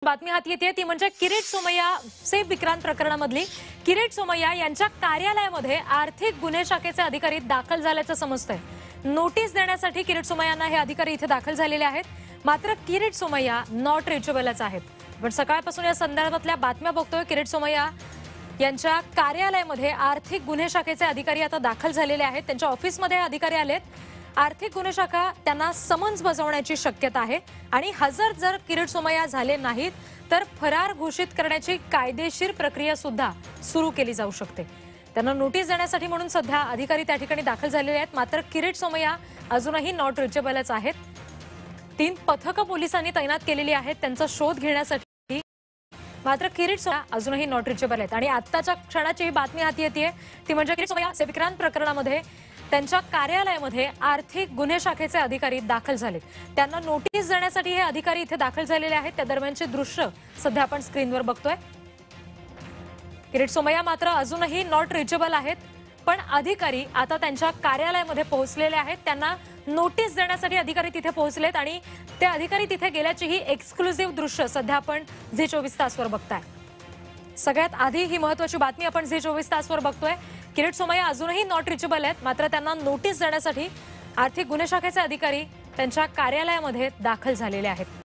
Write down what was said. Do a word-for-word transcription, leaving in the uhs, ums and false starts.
बातमी हाती येते ती म्हणजे किरीट सोमय्या सेफ विक्रांत प्रकरणामधली किरीट सोमय्या यांच्या कार्यालयामध्ये आर्थिक गुन्हे शाखेचे अधिकारी दाखल झाल्याचं समजतंय। नोटीस देण्यासाठी किरीट सोमय्यांना हे अधिकारी इथे दाखल झालेले आहेत, मात्र किरीट सोमय्या नॉट रिचेबलच आहेत। पण सकाळपासून या संदर्भातल्या बातम्या बघतोय। किरीट सोमय्या यांच्या कार्यालयामध्ये आर्थिक गुन्हे शाखेचे अधिकारी आता दाखल झालेले आहेत। त्यांच्या ऑफिसमध्ये अधिकारी आलेत। आर्थिक गुन्हे शाखा त्यांना समन्स बजावण्याची शक्यता आहे आणि हजर जर किरीट सोमय्या झाले नाहीत तर फरार घोषित करण्याची कायदेशीर प्रक्रिया सुद्धा सुरू केली जाऊ शकते। त्यांना नोटीस देण्यासाठी म्हणून सध्या अधिकारी त्या ठिकाणी दाखल झालेले आहेत, मात्र किरीट सोमय्या अजूनही नॉट रिचेबलच आहेत। तीन पथकं पोलिसांनी तैनात केलेली आहेत त्यांचा शोध घेण्यासाठी, मात्र किरीट सोमय्या अजूनही नॉट रिचेबल आहेत। आणि आत्ताच्या क्षणाची ही बातमी हाती येते ती म्हणजे किरीट सोमय्या सेफ विक्रांत प्रकरणामध्ये त्यांच्या कार्यालयामध्ये आर्थिक गुन्हे शाखेचे अधिकारी दाखल झालेत। त्यांना नोटीस देण्यासाठी हे अधिकारी इथे दाखल झालेले आहेत। त्या दरम्यानचे दृश्य सध्या आपण स्क्रीनवर बघतोय। किरीट सोमय्या मात्र अजूनही नॉट रिचेबल आहेत, पण अधिकारी आता त्यांच्या कार्यालयामध्ये पोहोचलेले आहेत। त्यांना नोटीस देण्यासाठी अधिकारी तिथे पोहोचलेत आणि ते अधिकारी तिथे गेल्याची ही एक्सक्लुझिव्ह दृश्य सध्या आपण झी चोवीस तासवर बघताय। सगळ्यात आधी ही महत्त्वाची बातमी आपण झी चोवीस तासवर बघतोय। किरीट सोमय्या अजूनही नॉट रिचेबल आहेत, मात्र त्यांना नोटीस देण्यासाठी आर्थिक गुन्हे शाखेचे अधिकारी त्यांच्या कार्यालयामध्ये दाखल झालेले आहेत।